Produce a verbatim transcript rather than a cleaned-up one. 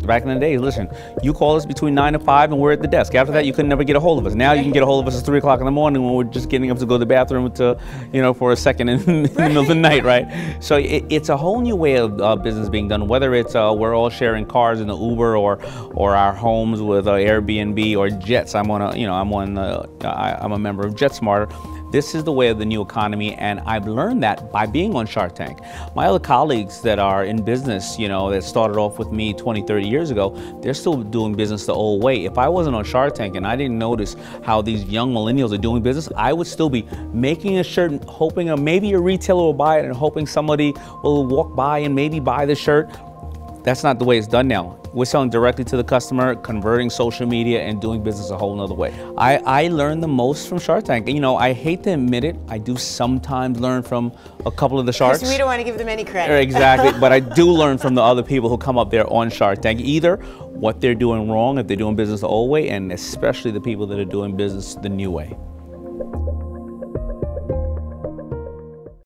Back in the day, listen, you call us between nine and five and we're at the desk. After that, you could never get a hold of us. Now you can get a hold of us at three o'clock in the morning when we're just getting up to go to the bathroom to, you know, for a second in, in the middle of the night, right? So it, it's a whole new way of uh, business being done, whether it's uh, we're all sharing cars in the Uber or or our homes with uh, Airbnb or jets. I'm on a, you know, I'm on, uh, I, I'm a member of JetSmarter. This is the way of the new economy, and I've learned that by being on Shark Tank. My other colleagues that are in business, you know, that started off with me twenty, thirty years ago, they're still doing business the old way. If I wasn't on Shark Tank and I didn't notice how these young millennials are doing business, I would still be making a shirt and hoping uh, maybe a retailer will buy it and hoping somebody will walk by and maybe buy the shirt. That's not the way it's done now. We're selling directly to the customer, converting social media, and doing business a whole nother way. I, I learned the most from Shark Tank. You know, I hate to admit it, I do sometimes learn from a couple of the sharks. Because we don't want to give them any credit. Exactly, but I do learn from the other people who come up there on Shark Tank, either what they're doing wrong, if they're doing business the old way, and especially the people that are doing business the new way.